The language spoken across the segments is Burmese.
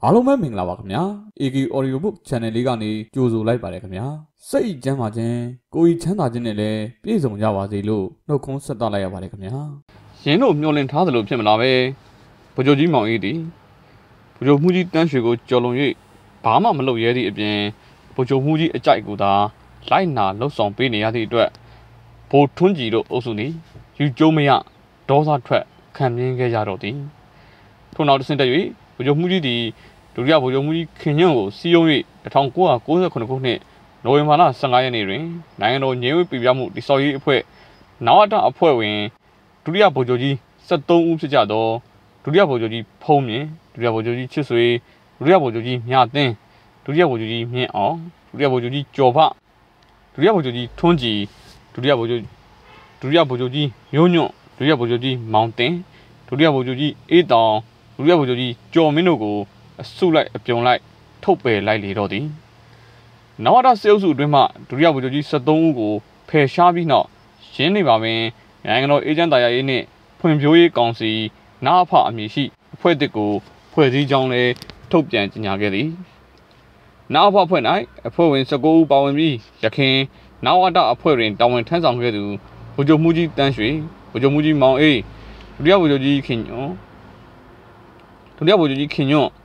အားလုံးပဲမင်္ဂလာပါခင်ဗျာ AK Audio Book Channel လေးကနေကြိုဆိုလိုက်ပါတယ်ခင်ဗျာစိတ်ကျမ်းပါခြင်းကိုယ်ချမ်းသာခြင်းနဲ့လည်းပြည့်စုံကြပါစေလို့နှုတ်ခွန်းဆက်သလိုက်ရပါတယ်ခင်ဗျာယင်းတို့မျှော်လင့်ထားသလိုဖြစ်မလားပဲဗိုလ်ချုပ်ကြီးမောင်အေးတီဗိုလ်ချုပ်မှုကြီးတန်းရွှေကိုကြော်လွန်၍ဘာမှမလုပ်ရဲသည့်အပြင်ဗိုလ်ချုပ်မှုကြီးအကြိုက်ကိုသာလိုက်နာလှုပ်ဆောင်ပေးနေရသည့်အတွက်ဗိုလ်ထွန်းကြည်တို့အုပ်စုသည်ယူကျုံးမရဒေါသထွက်ခံမြင်ခဲ့ကြတော့သည်ထို့နောက်တစ်ဆင့်တက်၍ဗိုလ်ချုပ်မှုကြီးသည်ဒုတိယဗိုလ်ချုပ်မှုကြီးခင်ညွန့်ကိုစီးယုံ၍1998ခုနှစ်နိုဝင်ဘာလ15ရက်နေ့တွင်နိုင်ငံတော်ငြိမ်းဝေးပြပြမှုတည်ဆောက်ရေးအဖွဲ့နဝတအဖွဲ့ဝင်ဒုတိယဗိုလ်ချုပ်ကြီး73ဦးဖြစ်ကြသောဒုတိယဗိုလ်ချုပ်ကြီးဖုံးမြင့်ဒုတိယဗိုလ်ချုပ်ကြီးချစ်ဆွေဒုတိယဗိုလ်ချုပ်ကြီးမြသင်းဒုတိယဗိုလ်ချုပ်ကြီးမြင့်အောင်ဒုတိယဗိုလ်ချုပ်ကြီးကျော်ဖဒုတိယဗိုလ်ချုပ်ကြီးထွန်းကြည်ဒုတိယဗိုလ်ချုပ်ကြီးမျိုးညွန့်ဒုတိယဗိုလ်ချုပ်ကြီးမောင်တင်ဒုတိယဗိုလ်ချုပ်ကြီးအေးတောင်ဒုတိယဗိုလ်ချုပ်ကြီးကျော်မင်းတို့ကိုအစုလိုက်အပြုံလိုက်ထုတ်ပယ်လိုက်လေတော့သည်နဝတစေအုပ်စုအတွင်းမှဒုတိယဗိုလ်ချုပ်ကြီး73ဦးကိုဖယ်ရှားပြီးနောက်ရင်းနေပါပင်နိုင်ငံတော်အေဂျင့်တာယာရေးနှင့်ဖွံ့ဖြိုးရေးကောင်စီနာအဖအမည်ရှိအဖွဲ့တစ်ကိုဖွဲ့စည်းကြောင်းလည်းထုတ်ပြန်ကြေညာခဲ့သည်နာအဖအဖွဲ့၌အဖွဲ့ဝင်19ဦးပါဝင်ပြီးရခင်နဝတအဖွဲ့တွင်တာဝန်ထမ်းဆောင်ခဲ့သူဗိုလ်ချုပ်မှုကြီးတန်းရွှေဗိုလ်ချုပ်မှုကြီးမောင်အေးဒုတိယဗိုလ်ချုပ်ကြီးခင်ညွန့်ဒုတိယဗိုလ်ချုပ်ကြီးတင်ဦး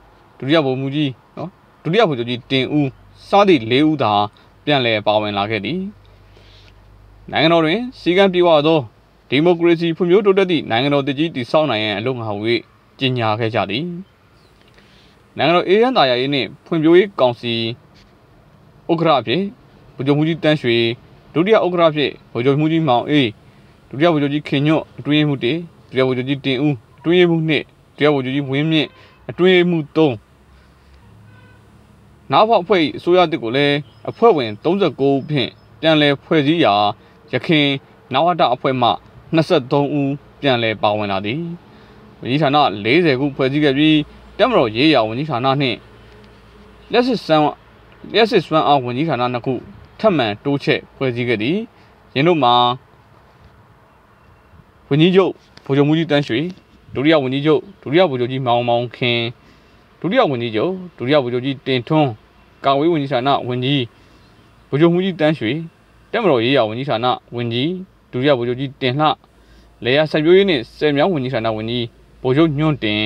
စသည့်၄ဦးသာပြန်လည်ပါဝင်လာခဲ့သည်နိုင်ငံတော်တွင်စီကံပြေဝသောဒီမိုကရေစီဖွံ့ဖြိုးတိုးတက်သည့်နိုင်ငံတော်တည်ကြီးတည်ဆောက်နိုင်ရန်အလို့ငါဟု၍ကြေညာခဲ့ကြသည်နိုင်ငံတော်အေဂျင့်တာယာရေးနှင့်ဖွံ့ဖြိုးရေးကောင်စီဥက္ကဋ္ဌအဖြစ်ဗိုလ်ချုပ်မှုကြီးတန်းရွှေဒုတိယဥက္ကဋ္ဌအဖြစ်ဗိုလ်ချုပ်မှုကြီးမောင်အေးဒုတိယဗိုလ်ချုပ်ကြီးခင်ညွန့်အတွင်းရေးမှူး1ဒုတိယဗိုလ်ချုပ်ကြီးတင်ဦးအတွင်းရေးမှူး2ဒုတိယဗိုလ်ချုပ်ကြီးဝင်းမြင့်အတွင်းရေးမှူး3နောက်ဖောက်အဖွဲ့အစိုးရတစ်ကိုလည်းအဖွဲ့ဝင်39ဦးဖြင့်ပြန်လည်ဖွဲ့စည်းရာရခင်နဝတအဖွဲ့မှ23ဦးပြန်လည်ပါဝင်လာသည်ဝန်ကြီးဌာန40ခုဖွဲ့စည်းခဲ့ပြီးတပ်မတော်ရေးရာဝန်ကြီးဌာနနှင့်လက်စစ်စွမ်းအားဝန်ကြီးဌာန2ခုထပ်မံတိုးချဲ့ဖွဲ့စည်းခဲ့သည်ယင်းတို့မှာဝန်ကြီးချုပ်ဗိုလ်ချုပ်မှုကြီးတန်းရွှေဒုတိယဝန်ကြီးချုပ်ဒုတိယဗိုလ်ချုပ်ကြီးမောင်ခင်ဒုတိယဝန်ကြီးချုပ်ဒုတိယဗိုလ်ချုပ်ကြီးတင်ထွန်းကာဝေးဝန်ကြီးဌာနဝန်ကြီးဗိုလ်ချုပ်မှုကြီးတန်းရွှေတပ်မတော်ရေးရာဝန်ကြီးဌာနဝန်ကြီးဒုတိယဗိုလ်ချုပ်ကြီးတင်လှလေယာစိုက်ပျိုးရေးနှင့်ဆယ်မြောင်းဝန်ကြီးဌာနဝန်ကြီးဗိုလ်ချုပ်ညွန့်တင်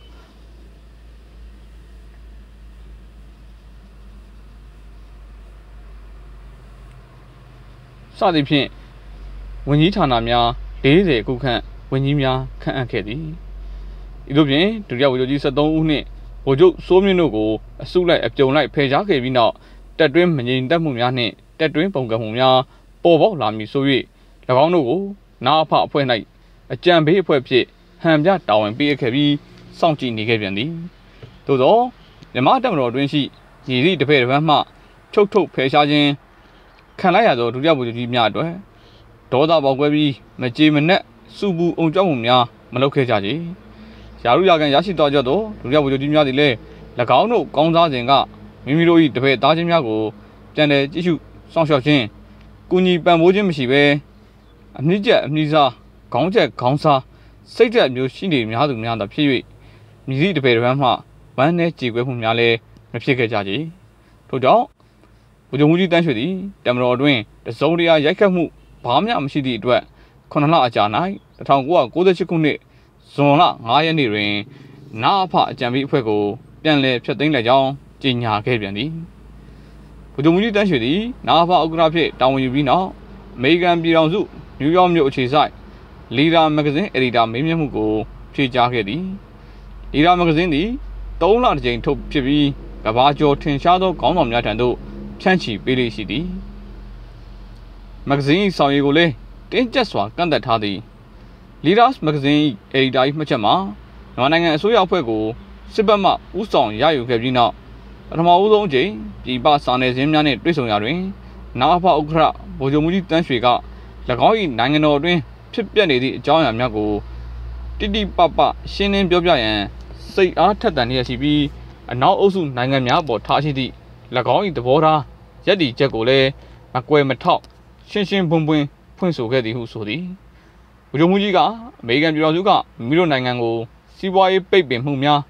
စသည်ဖြင့်ဝန်ကြီးဌာနများ40ခုခန့်ဝန်ကြီးများခန့်အပ်ခဲ့သည်ဤသို့ဖြင့်ဒုတိယဗိုလ်ချုပ်ကြီး73ဦးနှင့်ဗိုလ်ချုပ်စိုးမြင့်တို့ကိုအစုလိုက်အပြုံလိုက်ဖယ်ရှားခဲ့ပြီးနောက်တပ်တွင်းမငြိမ်သက်မှုများနှင့်တပ်တွင်းပုံကံမှုများပေါ်ပေါက်လာမည်ဆို၍၎င်းတို့ကိုနာအဖအဖွဲ့၌အကြံပေးအဖွဲ့ဖြင့်ဟန်ပြတာဝန်ပေးခဲ့ပြီးစောင့်ကြည့်နေခဲ့ပြန်သည်သို့သောမြန်မာတပ်မတော်တွင်ရှိရည်သည့်တစ်ဖက်တစ်ပတ်မှထုတ်ဖယ်ရှားခြင်းခံလိုက်ရသောဒုတိယဗိုလ်ချုပ်ကြီးများအတွက်ဒေါသပေါက်ကွဲပြီးမကြေမနက်စုပူအုံကြွမှုများမလုပ်ခဲ့ကြချေရာထူးရာခံရရှိသွားကြသောဒုတိယဗိုလ်ချုပ်ကြီးများသည်လည်း၎င်းတို့ကောင်းစားစဉ်ကမိမိတို့၏တပည့်သားချင်းများကိုပြန်လည်ကြည့်ရှုစောင့်ရှောက်ခြင်းကုညီပံ့ပိုးခြင်းမရှိဘဲအမြင့်ကျက်အမြင့်စားခေါင်းချက်ခေါင်းစားစိတ်သက်မျိုးရှိနေများသူများသာဖြစ်၍မြည်သည့်တပည့်တစ်ပတ်မှဝမ်းနဲ့ကြေကွဲမှုများလည်းမဖြစ်ခဲ့ကြချေထို့ကြောင့်ဗိုလ်ချုပ်မှုကြီးတန်းရွှေသည်တမတော်အတွင်းတစုံတရာရိုက်ခတ်မှုဘာမှမရှိသည့်အတွက်9လအကြာ၌1998ခုနှစ်ဇွန်လ9ရက်နေ့တွင်နာအဖအကြံပေးအဖွဲ့ကိုပြန်လည်ဖျက်သိမ်းလိုက်ကြောင်းကြေညာခဲ့ပြန်သည်ဗိုလ်ချုပ်မှုကြီးတန်းရွှေသည်နာအဖဥက္ကဋ္ဌဖြစ်တာဝန်ယူပြီးနောက်အမေရိကန်ပြည်ထောင်စုနယူးယောက်မြို့အခြေစိုက်လီဒါမဂ္ဂဇင်းအယ်ဒီတာမေးမြန်းမှုကိုဖြေကြားခဲ့သည်လီဒါမဂ္ဂဇင်းသည်3လတစ်ကြိမ်ထုတ်ဖြစ်ပြီးကမ္ဘာကျော်ထင်ရှားသောခေါင်းဆောင်များထံသို့ဖြန့်ချီပေးလေ့ရှိသည်မဂ္ဂဇင်း၏ဆောင်ရည်ကိုလည်းတင်းကျပ်စွာကန့်သက်ထားသည် Leaders Magazine ၏အယ်ဒီတာ၏မှတ်ချက်မှာမြန်မာနိုင်ငံအစိုးရအဖွဲ့ကိုစစ်ဘက်မှဦးဆောင်ရယူခဲ့ပြီးနောက်ပထမဦးဆုံးအကြိမ်ပြည်ပစာနယ်ဇင်းများနှင့်တွေ့ဆုံရာတွင်နာအဖဥက္ကဋ္ဌဗိုလ်ချုပ်မှုကြီးတန်းရွှေက၎င်း၏နိုင်ငံတော်အတွင်းဖြစ်ပျက်နေသည့်အကြောင်းအရာများကိုတိတိပပရှင်းလင်းပြောပြရန်စိတ်အားထက်သန်လျက်ရှိပြီးအနောက်အုပ်စုနိုင်ငံများပေါ်ထားရှိသည့်၎င်း၏သဘောထားယက်တီချက်ကိုလည်းမကွယ်မထောက်ရှင်းရှင်းပွင့်ပွင့်ဖွင့်ဆိုခဲ့သည်ဟုဆိုသည်ဗိုလ်ချုပ်မှုကြီးကအမေရိကန်ပြည်ထောင်စုကမိမိတို့နိုင်ငံကိုစီးပွားရေးပိတ်ပင်မှုများ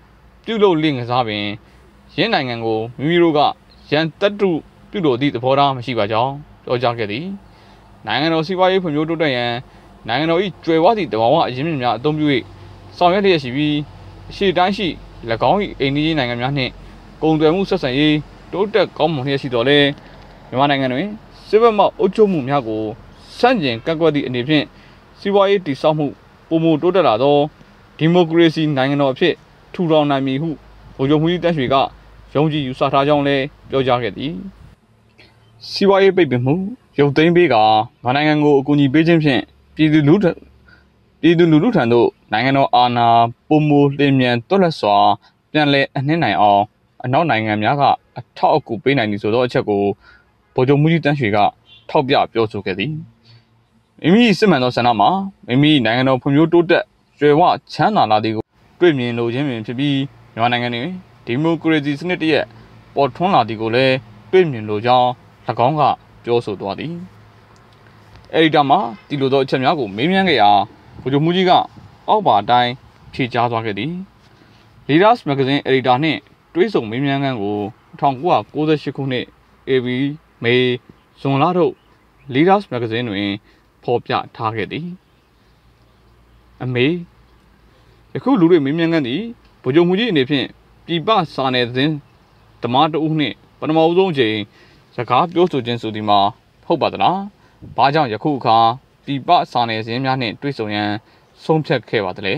ပြုလုပ်လင့်ကစားပင်ရင်းနိုင်ငံကိုမိမိတို့ကရန်တတုပြုလို့သည့်သဘောထားမရှိပါကြောင်းပြောကြားခဲ့သည်နိုင်ငံတော်စီးပွားရေးဖွံ့ဖြိုးတိုးတက်ရန်နိုင်ငံတော်၏ကျွယ်ဝသည့်တဘာဝအရင်းမြစ်များအသုံးပြု၍ဆောင်ရွက်လျက်ရှိပြီးရှေ့တိုင်းရှိ၎င်း၏အိန္ဒိယနိုင်ငံများနှင့်ကုန်သွယ်မှုဆက်ဆံရေးတိုးတက်ကောင်းမွန်လျက်ရှိတော်လဲမြန်မာနိုင်ငံတွင်စစ်ဘက်မှအုပ်ချုပ်မှုများကိုစန့်ကျင်ကန့်ကွက်သည့်အနေဖြင့်စီးပွားရေးတည်ဆောက်မှုပုံမတိုးတက်လာသောဒီမိုကရေစီနိုင်ငံတော်အဖြစ်ထူထောင်နိုင်မည်ဟုဗိုလ်ချုပ်မှူးကြီးတန်းရွှေကယုံကြည်ယူဆထားကြောင်းလည်းပြောကြားခဲ့သည်စီးပွားရေးပိတ်ပင်မှုရုပ်သိမ်းပေးကမြန်မာနိုင်ငံကိုအကူအညီပေးခြင်းဖြင့်ပြည်သူလူထုထံသို့နိုင်ငံတော်အာဏာပုံမလျင်မြန်တွက်လက်စွာပြန်လည်အနှင်းနိုင်အောင်အနောက်နိုင်ငံများကအထောက်အကူပေးနိုင်သည်ဆိုသောအချက်ကိုဗိုလ်ချုပ်မှူးကြီးတန်းရွှေကထောက်ပြပြောဆိုခဲ့သည်မိမိစစ်မှန်သောဆန္ဒမှာမိမိနိုင်ငံတော်ဖွံ့ဖြိုးတိုးတက်ကျွယ်ဝချမ်းသာလာသည်ကိုတွေ့မြင်လိုခြင်းပင်ဖြစ်ပြီးမြန်မာနိုင်ငံတွင်ဒီမိုကရေစီစနစ်တရက်ပေါ်ထွန်းလာသည်ကိုလည်းတွေ့မြင်လိုကြောင်း၎င်းကပြောဆိုသွားသည်အဲဒီတမှာဒီလိုသောအချက်များကိုမေးမြန်းခဲ့ရာဗိုလ်ချုပ်မှူးကြီးကအောက်ပါအတိုင်းဖြေကြားသွားခဲ့သည် Leaders Magazine Editor နှင့်တွဲဆုံမေးမြန်းခန်းကို1998ခုနှစ် AB မေဇွန်လထုတ် Leaders Magazine တွင်ဖော်ပြထားခဲ့သည်အမေယခုလူတွေမေးမြန်းခန်းသည်ဗိုလ်ချုပ်မှူးကြီးအနေဖြင့်ပြည်ပစာနယ်ဇင်းဓမ္မတအုပ်နှင့်ပထမဆုံးအချိန်စကားပြောဆိုခြင်းဆိုသည်မှာဟုတ်ပါသလား။ဘာကြောင့်ယခုအခါပြည်ပစာနယ်ဇင်းများနှင့်တွေ့ဆုံရန်ဆုံးဖြတ်ခဲ့ပါသလဲ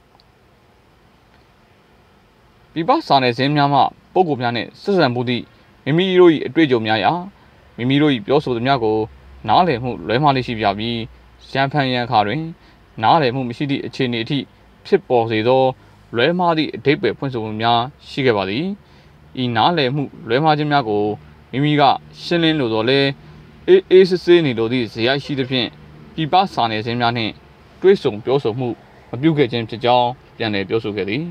။ပြည်ပစာနယ်ဇင်းများမှပုဂ္ဂိုလ်များနှင့်ဆက်ဆံမှုသည့်မိမိတို့၏အတွေ့အကြုံများရာမိမိတို့၏ပြောဆိုသည်များကိုနားလည်မှုလွဲမှားလေးရှိပြပြီးရန်ဖန်ရန်ခါတွင်နားလည်မှုမရှိသည့်အခြေအနေအထိဖြစ်ပေါ်စေသောလွဲမှားသည့်အဓိပ္ပာယ်ဖွင့်ဆိုမှုများရှိခဲ့ပါသည်။ဤနားလည်မှုလွဲမှားခြင်းများကိုမိမိကရှင်းလင်းလိုသောလဲအေးစစ်စစ်နေလိုသည့်ဇယိုက်ရှိသဖြင့်ပြည်ပစာနယ်ဇင်းများနှင့်တွဲဆုံပြောဆိုမှုမပြုခဲ့ခြင်းဖြစ်ကြောင်းပြန်လည်ပြောဆိုခဲ့သည်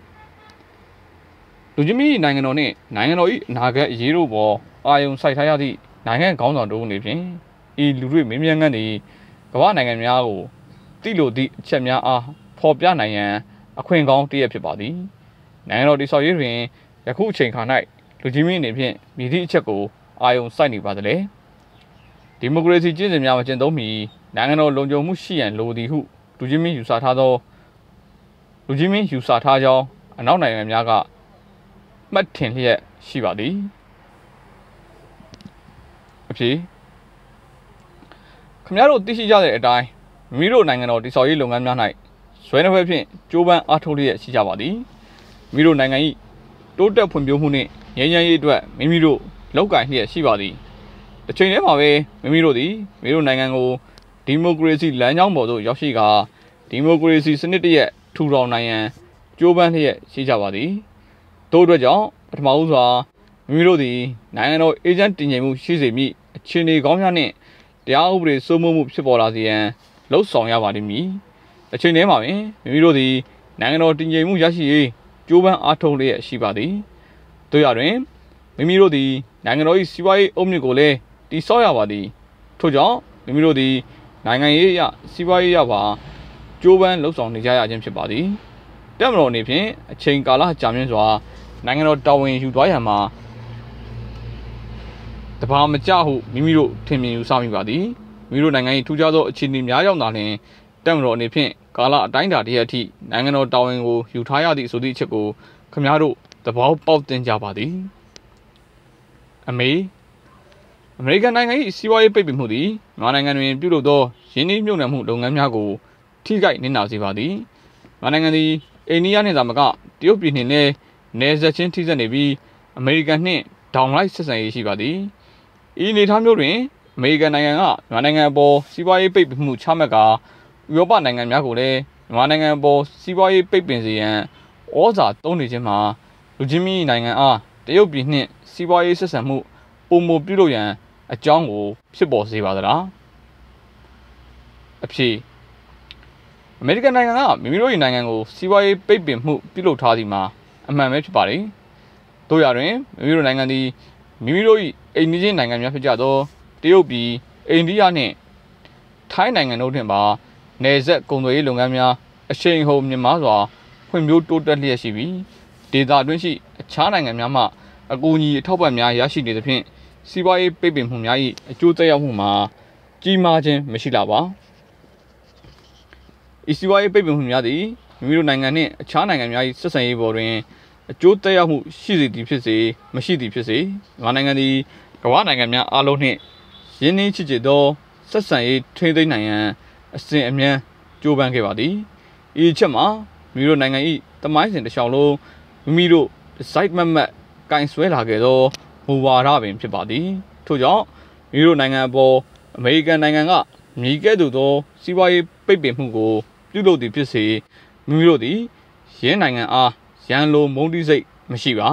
လူကြီးမီနိုင်ငံတော်နှင့်နိုင်ငံတော်၏အနာဂတ်အရေးတို့ပေါ်အာရုံစိုက်ထားရသည့်နိုင်ငံခေါင်းဆောင်တို့အနေဖြင့်ဤလူတွေမေးမြန်းခန်းသည်ကမ္ဘာနိုင်ငံများကိုတိလိုသည့်အချက်များအားဖော်ပြနိုင်ရန်အခွင့်ကောင်းတစ်ရပ်ဖြစ်ပါသည်နိုင်ငံတော်တည်ဆောက်ရေးတွင်ယခုအချိန်ခါ၌လူကြီးမင်းအနေဖြင့်မြည်သည့်အချက်ကိုအာရုံစိုက်နေပါသလဲဒီမိုကရေစီကျင့်စဉ်များမကျင့်သုံးမီနိုင်ငံတော်လုံခြုံမှုရှိရန်လိုသည်ဟုလူကြီးမင်းယူဆထားကြောင်းအနောက်နိုင်ငံများကမှတ်ထင်လျက်ရှိပါသည်အဖြစ်ခင်ဗျားတို့သိရှိကြတဲ့အတိုင်းမိမိတို့နိုင်ငံတော်တည်ဆောက်ရေးလုပ်ငန်းများ၌ဇွဲနှစ်ဖက်ဖြင့်ကြိုးပမ်းအားထုတ်လျက်ရှိကြပါသည်မိမိတို့နိုင်ငံ၏တိုးတက်ဖွံ့ဖြိုးမှုနှင့်ငြိမ်းချမ်းရေးအတွက်မိမိတို့လုပ်ကိုင်လျက်ရှိပါသည်တစ်ချိန်တည်းမှာပဲမိမိတို့သည်မိမိတို့နိုင်ငံကိုဒီမိုကရေစီလမ်းကြောင်းပေါ်သို့ရောက်ရှိကာဒီမိုကရေစီစနစ်တရက်ထူထောင်နိုင်ရန်ကြိုးပမ်းလျက်ရှိကြပါသည်ထို့အတွက်ကြောင့်ပထမဦးစွာမိမိတို့သည်နိုင်ငံတော်အေဂျင့်တည်ငြိမ်မှုရှိစေမည့်အခြေအနေကောင်းများနှင့်တရားဥပဒေစိုးမိုးမှုဖြစ်ပေါ်လာစေရန်လှုံ့ဆော်ရပါလိမ့်မည်အချိန်တည်းမှာပင်မိမိတို့သည်နိုင်ငံတော်တည်ငြိမ်မှုရရှိရေးကြိုးပမ်းအားထုတ်လျက်ရှိပါသည်တို့ရတွင်မိမိတို့သည်နိုင်ငံတော်၏စီးပွားရေးအုတ်မြစ်ကိုလည်းတည်ဆောက်ရပါသည်ထို့ကြောင့်မိမိတို့သည်နိုင်ငံရေးအရစီးပွားရေးရပါကြိုးပမ်းလှုံ့ဆော်နေကြရခြင်းဖြစ်ပါသည်တက်မတော်အနေဖြင့်အချိန်ကာလကြာမြင့်စွာနိုင်ငံတော်တာဝန်ယူသွားရမှာတဘာမကြဟုမိမိတို့ထင်မြင်ယူဆမိပါသည်မိမိတို့နိုင်ငံ၏ထူးခြားသောအခြေအနေများရောက်လာလျှင်တက်မတော်အနေဖြင့်ကာလအတိုင်းအတာတစ်ရက်အထိနိုင်ငံတော်တာဝန်ကိုယူထားရသည့်ဆိုသည့်အချက်ကိုခင်ဗျားတို့သဘောပေါက်တင်ကြပါသည်အမေရိကန်နိုင်ငံ၏စီးပွားရေးပိတ်ပင်မှုသည်မြန်မာနိုင်ငံတွင်ပြုလုပ်သောရင်းနှီးမြှုပ်နှံမှုလုပ်ငန်းများကိုထိခိုက်နစ်နာစေပါသည်မြန်မာနိုင်ငံသည်အိန္ဒိယနှင့်သာမကတရုတ်ပြည်နှင့်လည်းနယ်စပ်ချင်းထိစပ်နေပြီးအမေရိကန်နှင့်ဒေါင်လိုက်ဆက်ဆံရေးရှိပါသည်ဤအနေအထားမျိုးတွင်အမေရိကန်နိုင်ငံကမြန်မာနိုင်ငံအပေါ်စီးပွားရေးပိတ်ပင်မှုချမှတ်ကာဥရောပနိုင်ငံများကိုလည်းမြန်မာနိုင်ငံအပေါ်စီးပွားရေးပိတ်ပင်စေရန်ဩဇာသုံးနေခြင်းမှာလူချင်းမီနိုင်ငံအားတရုတ်ပြည်နှင့်စီးပွားရေးဆက်ဆံမှုပုံမပြုလုပ်ရန်အကြောင်းကိုဖြစ်ပေါ်စေပါသလားအဖြစ်အမေရိကန်နိုင်ငံကမိမိတို့၏နိုင်ငံကိုစီးပွားရေးပိတ်ပင်မှုပြုလုပ်ထားသည်မှာအမှန်ပဲဖြစ်ပါလေတို့ရတွင်မိမိတို့နိုင်ငံသည်မိမိတို့၏အိမ်နီးချင်းနိုင်ငံများဖြစ်ကြသောတရုတ်ပြည်အိန္ဒိယနှင့်ထိုင်းနိုင်ငံတို့တွင်ပါနယ်စပ်ကုန်သွယ်ရေးလုပ်ငန်းများအရှိန်ဟုန်မြင့်မားစွာဖွံ့ဖြိုးတိုးတက်လျက်ရှိပြီးဒေဒေသတွင်းရှိအခြားနိုင်ငံများမှအကူအညီအထောက်ပံ့များရရှိနေသဖြင့်စီးပွားရေးပိတ်ပင်မှုများ၏အကျိုးသက်ရောက်မှုမှာကြီးမားခြင်းမရှိလာပါဤစီးပွားရေးပိတ်ပင်မှုများသည်မိမိတို့နိုင်ငံနှင့်အခြားနိုင်ငံများ၏ဆက်ဆံရေးပေါ်တွင်အကျိုးသက်ရောက်မှုရှိစေသည်ဖြစ်စေမရှိသည်ဖြစ်စေမြန်မာနိုင်ငံသည်ကမ္ဘာနိုင်ငံများအားလုံးနှင့်ရင်းနှီးချစ်ကြည်သောဆက်ဆံရေးထိန်းသိမ်းနိုင်ရန်အစဉ်အမြဲကြိုးပမ်းခဲ့ပါသည်ဤအချက်မှာမိမိတို့နိုင်ငံ၏သမိုင်းစဉ်တစ်လျှောက်လုံးမိမိတို့စိုက်မတ်ကင်ဆွဲလာခဲ့သောမူဝါဒပင်ဖြစ်ပါသည်ထို့ကြောင့်မိမိတို့နိုင်ငံအပေါ်အမေရိကန်နိုင်ငံကမြေကဲ့သို့သောစီးပွားရေးပိတ်ပင်မှုကိုပြုလုပ်သည်ဖြစ်စေမိမိတို့သည်ရင်းနိုင်ငံအားရန်လိုမုန်းတီးစိတ်မရှိပါ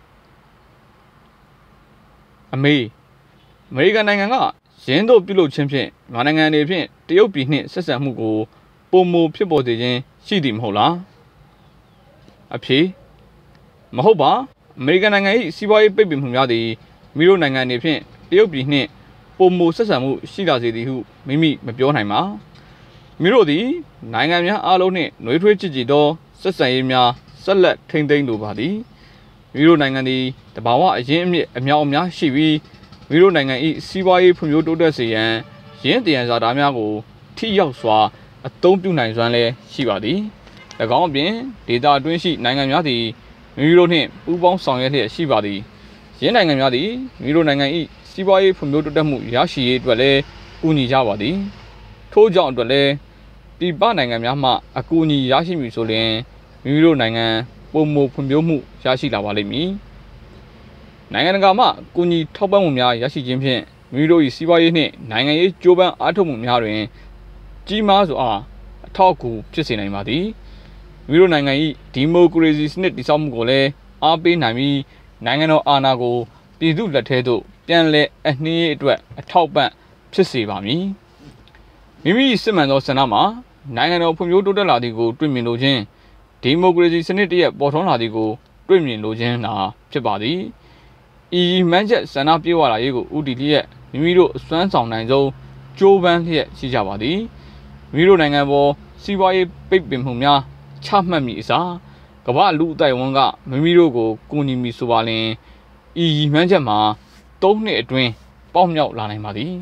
အမေရိကန်နိုင်ငံကရင်းတို့ပြုလုပ်ခြင်းဖြင့်မြန်မာနိုင်ငံအနေဖြင့်တရုတ်ပြည်နှင့်ဆက်ဆံမှုကိုပုံမဖြစ်ပေါ်စေခြင်းရှိသည်မဟုတ်လားအဖြေမဟုတ်ပါအမေရိကန်နိုင်ငံ၏စီးပွားရေးပိတ်ပင်မှုများသည်မိတို့နိုင်ငံအနေဖြင့်တရုတ်ပြည်နှင့်ပုံမဆက်ဆံမှုရှိလာစေသည်ဟုမိမိမပြောနိုင်ပါမိတို့သည်နိုင်ငံများအားလုံးနှင့်နှွေးထွေးချစ်ကြည်သောဆက်ဆံရေးများဆက်လက်ထိန်းသိမ်းလိုပါသည်မိတို့နိုင်ငံသည်တဘာဝအရင်းအမြစ်အများအများရှိပြီးမိတို့နိုင်ငံ၏စီးပွားရေးဖွံ့ဖြိုးတိုးတက်စေရန်ရင်းတည်ရန်စာသားများကိုထိရောက်စွာအသုံးပြုနိုင်စွမ်းလည်းရှိပါသည်၎င်းအပြင်ဒေသအတွင်းရှိနိုင်ငံများသည်မိမိတို့နှင့်ပူးပေါင်းဆောင်ရွက်လျက်ရှိပါသည်ရင်းနိုင်ငံများသည်မိတို့နိုင်ငံ၏စီးပွားရေးဖွံ့ဖြိုးတိုးတက်မှုရရှိရေးအတွက်လည်းကူညီကြပါသည်ထို့ကြောင့်အတွက်လည်းပြည်ပနိုင်ငံများမှအကူအညီရရှိမည်ဆိုလျှင်မိမိတို့နိုင်ငံပုံမဖွံ့ဖြိုးမှုရရှိလာပါလိမ့်မည်နိုင်ငံတကာမှကူညီထောက်ပံ့မှုများရရှိခြင်းဖြင့်မိမိတို့၏စီးပွားရေးနှင့်နိုင်ငံရေးကြိုးပမ်းအားထုတ်မှုများတွင်ကြီးမားစွာအထောက်အကူဖြစ်စေနိုင်ပါသည်မိမိတို့နိုင်ငံ၏ဒီမိုကရေစီစနစ်တည်ဆောက်မှုကိုလည်းအားပေးနိုင်ပြီးနိုင်ငံတော်အာဏာကိုပြည်သူလက်ထဲသို့ပြန်လည်အနှင်းရေးအတွက်အထောက်ပံ့ဖြစ်စေပါမည်မိမိစစ်မှန်သောဆန္ဒမှာနိုင်ငံတော်ဖွံ့ဖြိုးတိုးတက်လာသည်ကိုတွေ့မြင်လိုခြင်းဒီမိုကရေစီစနစ်တရက်ပေါ်ထွန်းလာသည်ကိုတွေ့မြင်လိုခြင်းသာဖြစ်ပါသည်ဤမှန်းချက်ဆန္ဒပြေဝလာရေးကိုဥတီလျက်မိမိတို့အစွမ်းဆောင်နိုင်ဆုံးကြိုးပမ်းလျက်ရှိကြပါသည်မိမိတို့နိုင်ငံပေါ်စီးပွားရေးပိတ်ပင်မှုများချမှတ်မိအစားကမ္ဘာလူအသိုက်အဝန်းကမိမိတို့ကိုကူညီမိဆိုပါလျင်ဤမှန်းချက်မှာ3နှစ်အတွင်းပေါက်မြောက်လာနိုင်ပါသည်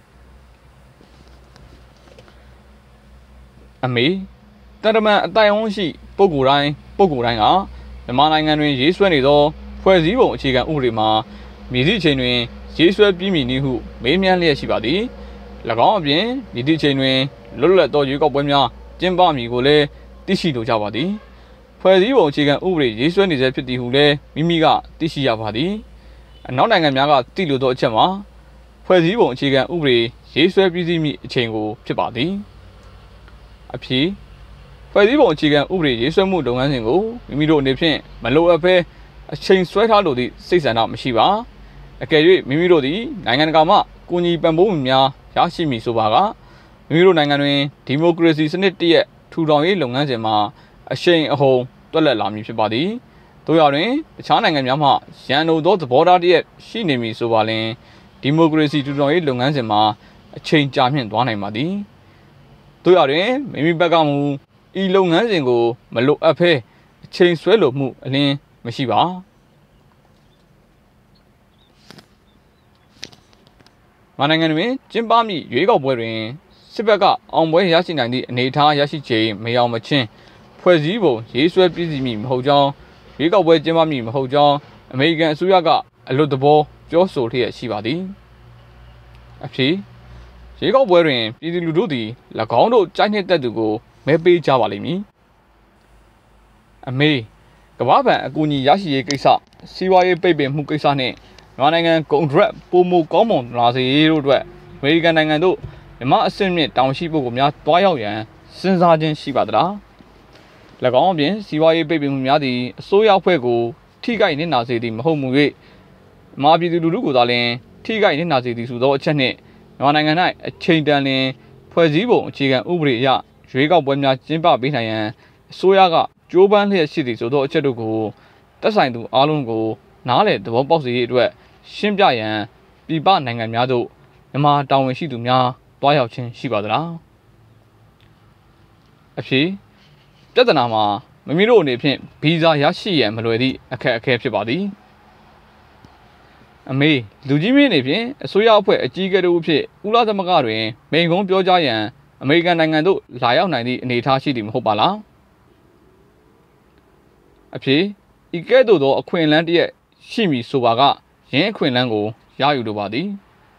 အမေတရမန်အတိုင်အဝန်းရှိပုဂ္ဂိုလ်တိုင်းကမြန်မာနိုင်ငံတွင်ရေးဆွဲနေသောဖွဲ့စည်းပုံအခြေခံဥပဒေမှာမည်သည့်အချိန်တွင်ရေးဆွဲပြီးမည်နည်းဟုမေးမြန်းလျက်ရှိပါသည်၎င်းအပြင်မည်သည့်အချိန်တွင်လွတ်လပ်သောရွေးကောက်ပွဲများကျင်းပမည်ကိုလည်းသိရှိလိုကြပါသည်ဖွဲ့စည်းပုံအခြေခံဥပဒေရေးဆွဲနေစေဖြစ်သည်ဟုလည်းမိမိကသိရှိရပါသည်အနောက်နိုင်ငံများကသိလိုသောအချက်မှာဖွဲ့စည်းပုံအခြေခံဥပဒေရေးဆွဲပြီးစီးမည့်အချိန်ကိုဖြစ်ပါသည်အဖြေဖွဲ့စည်းပုံအခြေခံဥပဒေရေးဆွဲမှုလုပ်ငန်းစဉ်ကိုမိမိတို့အနေဖြင့်မလိုအပ်ဘဲအချိန်ဆွဲထားလိုသည့်စိတ်ဆန္ဒမရှိပါအကယ်၍မိမိတို့သည်နိုင်ငံတကာမှကူညီပံ့ပိုးမှုများရရှိမည်ဆိုပါကမိမိတို့နိုင်ငံတွင်ဒီမိုကရေစီစနစ်တရက်ထူထောင်ရေးလုပ်ငန်းစဉ်မှာအရှိန်အဟုန်တွက်လက်လာမည်ဖြစ်ပါသည်တို့ရတွင်တခြားနိုင်ငံများမှရန်လိုသောသဘောထားတရက်ရှိနေမည်ဆိုပါလျှင်ဒီမိုကရေစီထူထောင်ရေးလုပ်ငန်းစဉ်မှာအချိန်ကြာမြင့်သွားနိုင်ပါသည်တို့ရတွင်မိမိဘက်ကမူဤလုပ်ငန်းစဉ်ကိုမလိုအပ်ဘဲအချိန်ဆွဲလိုမှုအလင်းမရှိပါမနိုင်ငံတွင်ကျင်းပမည့်ရွေးကောက်ပွဲတွင်စစ်ဘက်ကအောင်ပွဲရရှိနိုင်သည့်အနေအထားရရှိချိန်မရောက်မချင်းဖွဲ့စည်းပုံရေးဆွဲပြည်စီမည်မဟုတ်ကြောင်းရွေးကောက်ပွဲကျင်းပမည်မဟုတ်ကြောင်းအမေရိကန်အစိုးရကအလွတ်သဘောပြောဆိုလျက်ရှိပါသည်အဖြေရွေးကောက်ပွဲတွင်ပြည်သူလူထုသည်၎င်းတို့ကြိုက်နှစ်သက်သူကိုမဲပေးကြပါလိမ့်မည်အမေကမ္ဘာ့ဘဏ်အကူအညီရရှိရေးကိစ္စစီးပွားရေးပိတ်ပင်မှုကိစ္စနှင့်မြန်မာနိုင်ငံကုန်ထရက်ပုံမကောင်းမွန်လာစေရေးတို့အတွက်အမေရိကန်နိုင်ငံတို့မြန်မာအဆင့်မြင့်တောင်ရှိပုဂ္ဂိုလ်များတွားရောက်ရန်စဉ်းစားခြင်းရှိပါသလား၎င်းအပြင်စီးပွားရေးပိတ်ပင်မှုများသည့်အစိုးရအဖွဲ့ကိုထိခိုက်နစ်နာစေသည်မဟုတ်မူ၍မြန်မာပြည်သူလူထုကိုသာလျှင်ထိခိုက်နစ်နာစေသည်ဆိုသောအချက်နှင့်မြန်မာနိုင်ငံ၌အချိန်တန်လျှင်ဖွဲ့စည်းပုံအခြေခံဥပဒေအရရွေးကောက်ပွဲများကျင်းပပေးနိုင်ရန်အစိုးရကကြိုးပမ်းလျက်ရှိသည်ဆိုသောအချက်တို့ကိုသက်ဆိုင်သူအားလုံးကိုနားလည်သဘောပေါက်စေရေးအတွက်ရှင်းပြရန်ပြည်ပနိုင်ငံများသို့မြန်မာတာဝန်ရှိသူများတွားရောက်ခြင်းရှိပါသလားအဖြေပြဿနာမှာမိမိတို့အနေဖြင့်ဗီဇာရရှိရန်မလွယ်သည့်အခက်အခဲဖြစ်ပါသည်အမေလူကြီးမင်းအနေဖြင့်အစိုးရအဖွဲ့အကြီးအကဲတို့အဖြစ်ဥလာသမဂတွင်မိန့်ခွန်းပြောကြားရန်အမေရိကန်နိုင်ငံသို့လာရောက်နိုင်သည့်အနေအထားရှိသည်မဟုတ်ပါလားအဖြေဤကဲ့သို့သောအခွင့်အလမ်းတစ်ရပ်ရှိမည်ဆိုပါကယင်းအခွင့်အလမ်းကိုရယူလိုပါသည်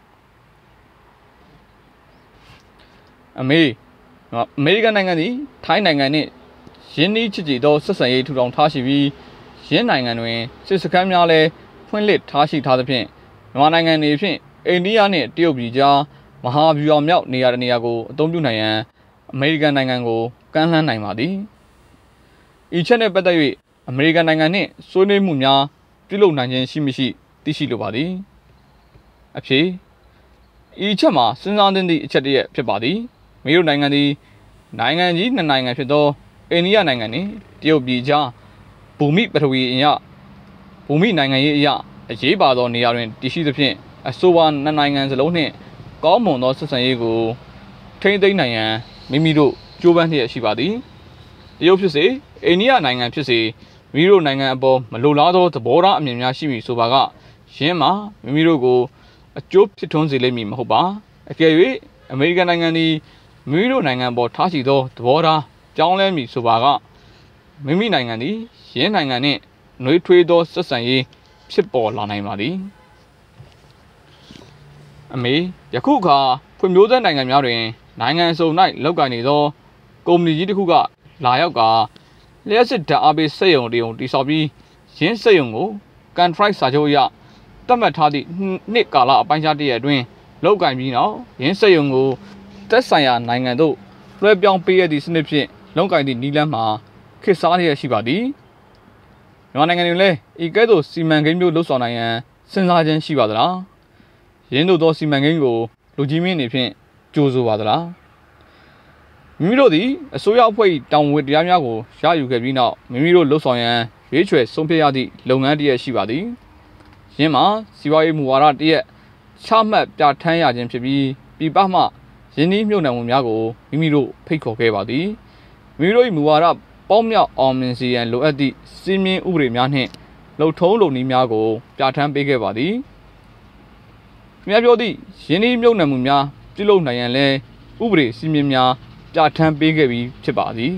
အမေရိကန်နိုင်ငံသည်ထိုင်းနိုင်ငံနှင့်ယင်းနှီးချစ်ကြည်သောဆက်ဆံရေးထူထောင်ထားရှိပြီးယင်းနိုင်ငံတွင်စစ်စခန်းများလည်းဖွင့်လှစ်ထားရှိထားသဖြင့်မြန်မာနိုင်ငံနေဖြင့်အိန္ဒိယနှင့်တရုတ်ပြည်ကြားမဟာဗျူဟာမြောက်နေရာတစ်နေရာကိုအသုံးပြုနိုင်ရန်အမေရိကန်နိုင်ငံကိုကမ်းလှမ်းနိုင်ပါသည်ဤချက်နှင့်ပတ်သက်၍အမေရိကန်နိုင်ငံနှင့်ဆွေးနွေးမှုများပြုလုပ်နိုင်ခြင်းရှိမရှိသိရှိလိုပါသည်အဖြေဤချက်မှာစဉ်းစားသင့်သည့်အချက်တစ်ရပ်ဖြစ်ပါသည်မိတို့နိုင်ငံသည်နိုင်ငံကြီးနှစ်နိုင်ငံဖြစ်သောအိန္ဒိယနိုင်ငံနှင့်တရုတ်ပြည်ကြားဘူမိပထဝီအရဘူမိနိုင်ငံရေးအရအရေးပါသောနေရာတွင်တည်ရှိသဖြင့်အဆိုပါနှစ်နိုင်ငံစလုံးနှင့်ကောင်းမွန်သောဆက်ဆံရေးကိုထိန်းသိမ်းနိုင်ရန်မိမိတို့ကြိုးပမ်းလျက်ရှိပါသည်တရုတ်ဖြစ်စေအိန္ဒိယနိုင်ငံဖြစ်စေမိတို့နိုင်ငံအပေါ်မလိုလားသောသဘောထားအမြင်များရှိမည်ဆိုပါကယင်းမှာမိမိတို့ကိုအကျိုးဖြစ်ထွန်းစေလိမ့်မည်မဟုတ်ပါအကယ်၍အမေရိကန်နိုင်ငံသည်မိမိတို့နိုင်ငံပေါ်ထားရှိသောသဘောထားပြောင်းလဲမည်ဆိုပါကမိမိနိုင်ငံသည်ယင်းနိုင်ငံနှင့်နှွေးထွေးသောဆက်ဆံရေးဖြစ်ပေါ်လာနိုင်ပါသည်အမေယခုအခါဖွံ့ဖြိုးဆဲနိုင်ငံများတွင်နိုင်ငံစုံ၌လောက်ကိုင်နေသောကုမ္ပဏီကြီးတစ်ခုကလာရောက်ကလျှက်စစ်ဓာတ်အားပေးစက်ရုံတည်ဆောက်ပြီးယင်းစက်ရုံကိုကန်ထရိုက်စာချုပ်အရသတ်မှတ်ထားသည့်နှစ်ကာလအပိုင်းခြားတရက်အတွင်းလောက်ကိုင်ပြီးနောက်ယင်းစက်ရုံကိုသက်ဆိုင်ရာနိုင်ငံသို့လွှဲပြောင်းပေးရသည့်စနစ်ဖြင့်လောက်ကိုင်သည့်နည်းလမ်းမှာခေတ်စားလျက်ရှိပါသည်မြန်မာနိုင်ငံတွင်လည်းဤကဲ့သို့စီမံကိန်းမျိုးလှုပ်ဆောင်နိုင်ရန်စဉ်းစားခြင်းရှိပါသလားယင်းတို့သောစီမံကိန်းကိုလူကြီးမင်းအနေဖြင့်ကြိုးဆိုပါသလားမိမိတို့သည်အစိုးရအဖွဲ့၏တာဝန်တရားများကိုရယူခဲ့ပြီးနောက်မိမိတို့လှုပ်ဆောင်ရန်ရွေးချယ်ဆုံးဖြတ်ရသည့်လုပ်ငန်းတစ်ရပ်ရှိပါသည်ယင်းမှာစီးပွားရေးမူဝါဒတစ်ရပ်ချမှတ်ပြဋ္ဌာန်းရခြင်းဖြစ်ပြီးပြည်ပမှယင်းနှီးမြှုပ်နှံမှုများကိုမိမိတို့ဖိတ်ခေါ်ခဲ့ပါသည်မိမိတို့၏မူဝါဒပေါင်းမြောက်အောင်မြင်စေရန်လိုအပ်သည့်စီမင်းဥပဒေများနှင့်လုပ်ထုံးလုပ်နည်းများကိုပြဋ္ဌာန်းပေးခဲ့ပါသည်ခင်ဗျားပြောသည့်ယင်းနှီးမြှုပ်နှံမှုများပြုလုပ်နိုင်ရန်လည်းဥပဒေစီမင်းများပြဋ္ဌာန်းပေးခဲ့ပြီးဖြစ်ပါသည်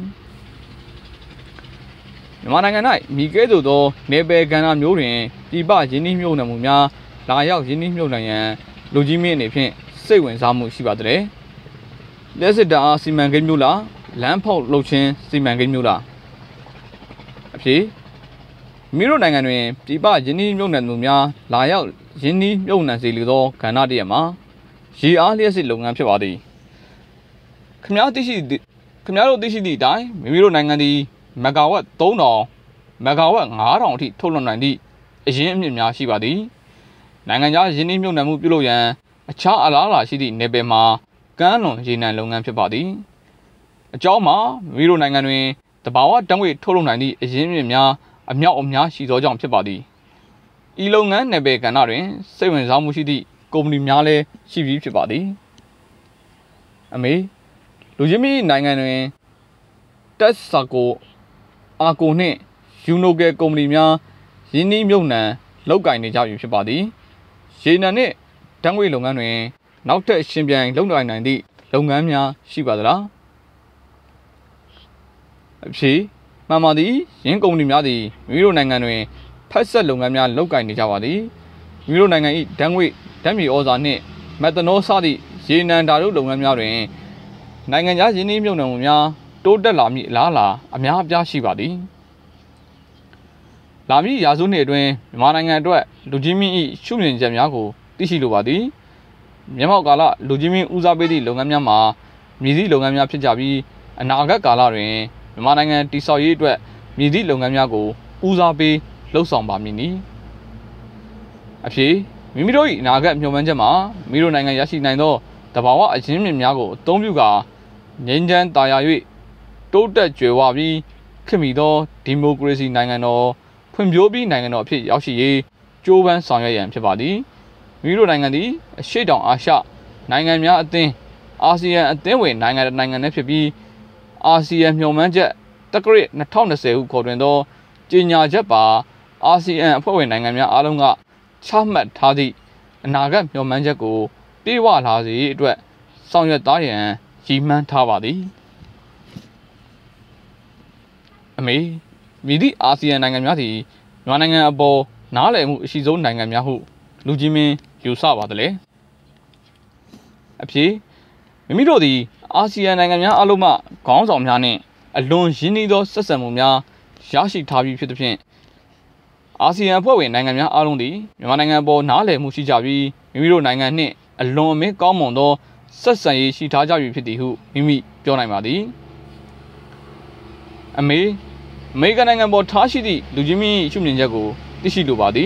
မြန်မာနိုင်ငံ၌မိကဲသို့သောနေပယ်ကဏ္ဍမျိုးတွင်ပြည်ပယင်းနှီးမြှုပ်နှံမှုများလာရောက်ယင်းနှီးမြှုပ်နှံရန်လူကြီးမင်းအနေဖြင့်စိတ်ဝင်စားမှုရှိပါသည်လျှက်စစ်ဓာတ်အားစီမံကိန်းမျိုးလားလမ်းဖောက်လုပ်ခြင်းစီမံကိန်းမျိုးလားအဖြေမိတို့နိုင်ငံတွင်ပြည်ပယင်းနှီးမြှုပ်နှံမှုများလာရောက်ယင်းနှီးမြှုပ်နှံစေလိုသောကဏ္ဍတစ်ရပ်မှာရေအားလျှက်စစ်လုပ်ငန်းဖြစ်ပါသည်ခင်ဗျားတို့သိရှိသည့်အတိုင်းမိမိတို့နိုင်ငံသည်မဂါဝတ်3000မဂါဝတ်9000အထိထုတ်လွှတ်နိုင်သည့်အရင်းအမြစ်များရှိပါသည်နိုင်ငံခြားယင်းနှီးမြှုပ်နှံမှုပြုလုပ်ရန်အခြားအလားအလာရှိသည့်နယ်ပယ်မှာကမ်းလွန်ရေနံလုပ်ငန်းဖြစ်ပါသည်အကြောင်းမှာမိမိတို့နိုင်ငံတွင်တဘာဝတံငွေထုတ်လုပ်နိုင်သည့်အရင်းအမြစ်များအမြောက်အများရှိသောကြောင့်ဖြစ်ပါသည်ဤလုပ်ငန်းနယ်ပယ်ကဏ္ဍတွင်စိတ်ဝင်စားမှုရှိသည့်ကုမ္ပဏီများလည်းရှိပြီးဖြစ်ပါသည်အမေလူချင်းမိနိုင်ငံတွင်တက်ဆာကိုအာကိုနှင့်ယူနိုကယ်ကုမ္ပဏီများယင်းနှီးမြှုပ်နှံလုပ်ကိုင်နေကြပြီဖြစ်ပါသည်ရေနံနှင့်ဓာတ်ငွေလုပ်ငန်းတွင်နောက်ထပ်ရှင်ပြန်လုပ်ကိုင်နိုင်သည့်လုပ်ငန်းများရှိပါသလားအဖြေမှန်ပါသည်ယင်းကုမ္ပဏီများသည်မိမိတို့နိုင်ငံတွင်ဖက်ဆက်လုပ်ငန်းများလုပ်ကိုင်နေကြပါသည်မိမိတို့နိုင်ငံ၏ဓာတ်ငွေဓာတ်မြေဩဇာနှင့်မက်သနောစသည့်ရေနံဓာတုလုပ်ငန်းများတွင်နိုင်ငံခြားယင်းနှီးမြှုပ်နှံမှုများတိုးတက်လာမည့်အလားအလာအများအပြားရှိပါသည်လာမည့်ရာစုနှစ်အတွင်းမြန်မာနိုင်ငံအတွက်လူကြီးမင်း၏ရှုမြင်ချက်များကိုသိရှိလိုပါသည်မြန်မာကာလလူကြီးမင်းဦးစားပေးသည့်လုပ်ငန်းများမှာမြည်သည့်လုပ်ငန်းများဖြစ်ကြပြီးအနာဂတ်ကာလတွင်မြန်မာနိုင်ငံတည်ဆောက်ရေးအတွက်မြည်သည့်လုပ်ငန်းများကိုဦးစားပေးလှုပ်ဆောင်ပါမည်နီအဖြေမိမိတို့၏အနာဂတ်မျှော်မှန်းချက်မှာမိမိတို့နိုင်ငံရရှိနိုင်သောတဘာဝအရင်းမြစ်များကိုအသုံးပြုကာငြိမ်းချမ်းသာယာ၍တိုးတက်ကြွယ်ဝပြီးခေတ်မီသောဒီမိုကရေစီနိုင်ငံတော်ဖွံ့ဖြိုးပြီးနိုင်ငံတော်အဖြစ်ရောက်ရှိရေးကြိုးပမ်းဆောင်ရွက်ရန်ဖြစ်ပါသည်မိမိတို့နိုင်ငံသည်အရှေ့တောင်အာရှနိုင်ငံများအသင်းအာဆီယံအသင်းဝင်နိုင်ငံတစ်နိုင်ငံနဲ့ဖြစ်ပြီးအာဆီယံမျှော်မှန်းချက်တက္ကရာ2020ဟုခေါ်တွင်သောကြေညာချက်ပါအာဆီယံအဖွဲ့ဝင်နိုင်ငံများအားလုံးကချမှတ်ထားသည့်အနာဂတ်မျှော်မှန်းချက်ကိုပြေဝလာစေအတွက်ဆောင်ရွက်သားရန်ရည်မှန်းထားပါသည်အမေမိသည့်အာဆီယံနိုင်ငံများသည်မြန်မာနိုင်ငံအပေါ်နားလည်မှုအရှိဆုံးနိုင်ငံများဟုလူကြီးမင်းယူဆပါသလဲအဖြေမိမိတို့သည်အာဆီယံနိုင်ငံများအလုံးမှခေါင်းဆောင်များနှင့်အလွန်ရင်းနှီးသောဆက်ဆံမှုများရရှိထားပြီးဖြစ်သဖြင့်အာဆီယံအဖွဲ့ဝင်နိုင်ငံများအားလုံးသည်မြန်မာနိုင်ငံအပေါ်နားလည်မှုရှိကြပြီးမိမိတို့နိုင်ငံနှင့်အလွန်အမင်းကောင်းမွန်သောဆက်ဆံရေးရှိထားကြပြီဖြစ်သည်ဟုမိမိပြောနိုင်ပါသည်အမေရိကန်နိုင်ငံပေါ်ထားရှိသည့်လူကြီးမင်းရှုမြင်ချက်ကိုသိရှိလိုပါသည်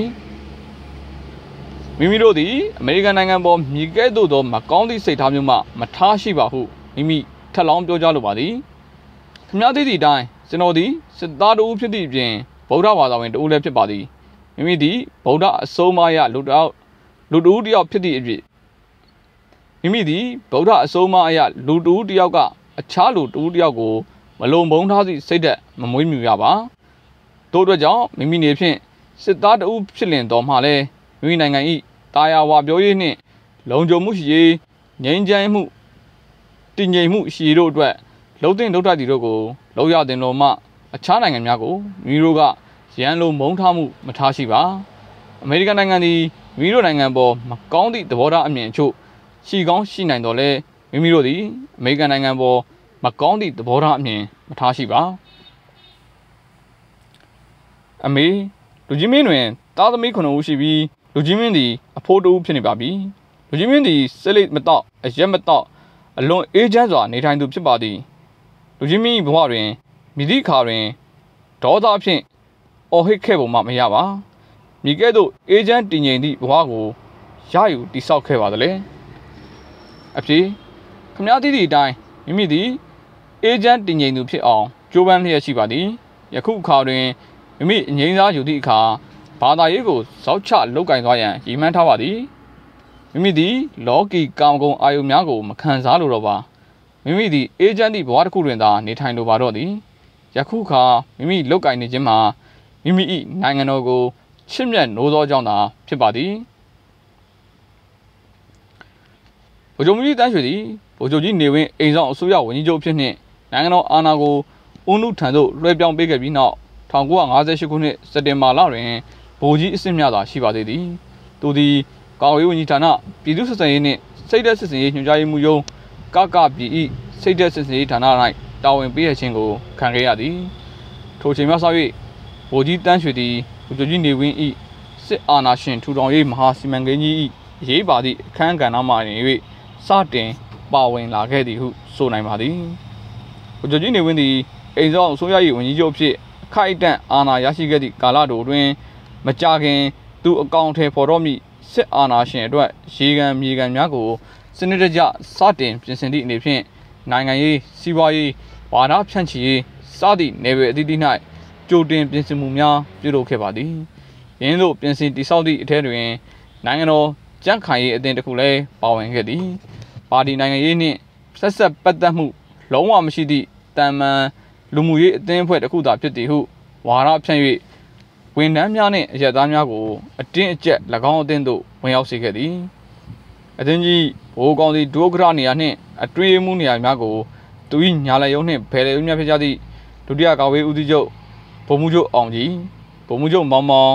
မိမိတို့သည်အမေရိကန်နိုင်ငံပေါ်မြည်ကဲ့သို့သောမကောင်းသည့်စိတ်ထားမျိုးမှမထားရှိပါဟုမိမိထပ်လောင်းပြောကြားလိုပါသည်ခင်ဗျားသိသည့်အတိုင်းကျွန်တော်သည်စစ်သားတဦးဖြစ်သည့်အပြင်ဗုဒ္ဓဘာသာဝင်တဦးလည်းဖြစ်ပါသည်မိမိသည်ဗုဒ္ဓအဆုံးအမရလူတဦးတယောက်ဖြစ်သည့်အဖြစ်မိမိသည်ဗုဒ္ဓအဆုံးအမရလူတဦးတယောက်ကအခြားလူတဦးတယောက်ကိုမလုံမုန်းထားသည့်စိတ်ဓာတ်မမွေးမြူရပါတို့အတွက်ကြောင့်မိမိနေဖြင့်စစ်သားတဦးဖြစ်လင်တော်မှလည်းမိမိနိုင်ငံ၏တာယာဝပြောရေးနှင့်လုံခြုံမှုရှိရေးငြိမ်းချမ်းမှုတည်ငြိမ်မှုရှိတို့အတွက်လှုပ်တင်လှုပ်ထသည်တို့ကိုလှုပ်ရတင်တော်မှအခြားနိုင်ငံများကိုမိမိတို့ကရန်လိုမုန်းထားမှုမထားရှိပါအမေရိကန်နိုင်ငံသည်မိမိတို့နိုင်ငံပေါ်မကောင်းသည့်သဘောထားအမြင်အချို့ရှိကောင်းရှိနိုင်တော်လဲမိမိတို့သည်အမေရိကန်နိုင်ငံပေါ်မကောင်းသည့်သဘောထားအမြင်မထားရှိပါအမေလူကြီးမင်းတွင်သားသမီး9ဦးရှိပြီးလူကြီးမင်းသည်အဖိုးတဦးဖြစ်နေပါပြီလူကြီးမင်းသည်စိတ်လိပ်မတော့အရက်မတော့အလွန်အေးချမ်းစွာနေထိုင်သူဖြစ်ပါသည်လူကြီးမင်းဘဝတွင်မိသည့်အခါတွင်ဒေါသဖြင့်အော်ဟစ်ခဲ့ပုံမှမရပါမိကဲ့သို့အေးချမ်းတည်ငြိမ်သည့်ဘဝကိုရယူတည်ဆောက်ခဲ့ပါသလဲအဖြေခမည်းသည့်အတိုင်းမိမိသည်အေးချမ်းတည်ငြိမ်သူဖြစ်အောင်ကြိုးပမ်းလျက်ရှိပါသည်ယခုအခါတွင်မိမိအငြိမ်းစားယူသည့်အခါဘာသာရေးကိုဇောက်ချလုပ်ကင်သွားရန်ရည်မှန်းထားပါသည်မိမိသည်လောကီကာမဂုဏ်အာယုများကိုမခံစားလိုတော့ပါမိမိသည်အေဂျင့်သည့်ဘဝတစ်ခုတွင်သာနေထိုင်လိုပါတော့သည်ယခုခါမိမိလုပ်ကင်နေခြင်းမှာမိမိ၏နိုင်ငံတော်ကိုချစ်မြတ်နိုးသောကြောင့်သာဖြစ်ပါသည်ဗိုလ်ချုပ်ကြီးတန်းရွှေသည်ဗိုလ်ချုပ်ကြီးနေဝင်းအိမ်ဆောင်အစိုးရဝန်ကြီးချုပ်ဖြစ်နှင့်နိုင်ငံတော်အာဏာကိုဦးနုထံသို့လွှဲပြောင်းပေးခဲ့ပြီးနောက်1958ခုနှစ်စက်တင်ဘာလတွင်ဗိုလ်ကြီးအဆင့်မြတ်သာရှိပါသေးသည်သူသည်ကာကွယ်ရေးဝန်ကြီးဌာနပြည်သူ့စစ်ဆေးရေးနှင့်စိတ်ဓာတ်စစ်ဆေးရေးညွှန်ကြားရေးမှူးရုံးကပြည်၏စိတ်ဓာတ်စစ်ဆေးရေးဌာန၌တာဝန်ပေးရခြင်းကိုခံခဲ့ရသည်ထိုချိန်မှစ၍ဗိုလ်ကြီးတန်းရွှေသည်ဗိုလ်ချုပ်ကြီးနေဝင်း၏စစ်အာဏာရှင်ထူထောင်ရေးမဟာစီမံကိန်းကြီး၏အရေးပါသည့်အခမ်းကဏ္ဍမှ၍စတင်ပါဝင်လာခဲ့သည်ဟုဆိုနိုင်ပါသည်ဗိုလ်ချုပ်ကြီးနေဝင်းသည်အိမ်ဆောင်အစိုးရ၏ဝန်ကြီးချုပ်ဖြစ်အခိုက်အတန့်အာဏာရရှိခဲ့သည့်ကာလတိုတွင်မကြာခင်သူအကောင့်ထဲပေါ်တော့မည့်စစ်အာဏာရှင်အတွက်ရေကန်မြေကန်များကိုစနစ်တကျစတင်ပြင်ဆင်သည့်အနေဖြင့်နိုင်ငံရေးစီးပွားရေးဝါဒဖြန့်ချီရေးစသည့်နယ်ပယ်အသီးသီး၌ကြိုတင်ပြင်ဆင်မှုများပြုလုပ်ခဲ့ပါသည်ယင်းသို့ပြင်ဆင်တည်ဆောက်သည့်အထက်တွင်နိုင်ငံတော်ကြံ့ခိုင်ရေးအသင်းတစ်ခုလည်းပါဝင်ခဲ့သည်ပါတီနိုင်ငံရေးနှင့်ဆက်ပတ်သက်မှုလုံးဝမရှိသည့်တန်မှန်လူမှုရေးအသင်းအဖွဲ့တစ်ခုသာဖြစ်သည်ဟုဝါဒဖြန့်၍ဝန်ထမ်းများနှင့်အရက်သားများကိုအတင်းအကျပ်၎င်းအသင်းသို့ဝင်ရောက်စေခဲ့သည်အသင်းကြီးဘိုးကောင်စီဒုဥက္ကဋ္ဌနေရာနှင့်အတွင်းမှုနေရာများကိုသူ၏ညာလက်ရုံးနှင့်ဘယ်လက်ရုံးများဖြစ်ကြသည့်ဒုတိယကာကွယ်ဦးစီးချုပ်ဗိုလ်မှူးချုပ်အောင်ကြီးဗိုလ်မှူးချုပ်မောင်မောင်